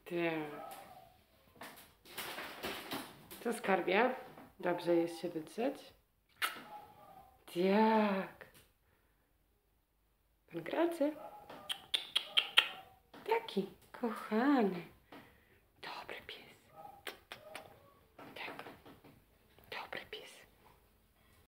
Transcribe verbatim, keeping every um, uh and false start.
Tak. Co, skarbie? Dobrze jest się wytrzeć? Tak. Pan Gracy? Taki kochany.